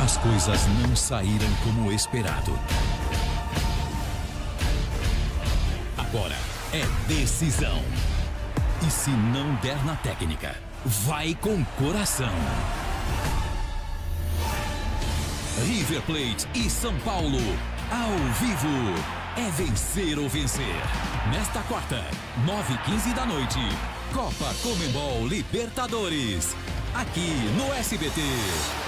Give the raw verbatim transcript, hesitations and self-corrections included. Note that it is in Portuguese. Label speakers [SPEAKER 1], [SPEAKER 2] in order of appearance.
[SPEAKER 1] as coisas não saíram como esperado. Agora é decisão. E se não der na técnica, vai com coração. River Plate e São Paulo, ao vivo. É vencer ou vencer. Nesta quarta, nove e quinze da noite, Copa Conmebol Libertadores. Aqui no S B T.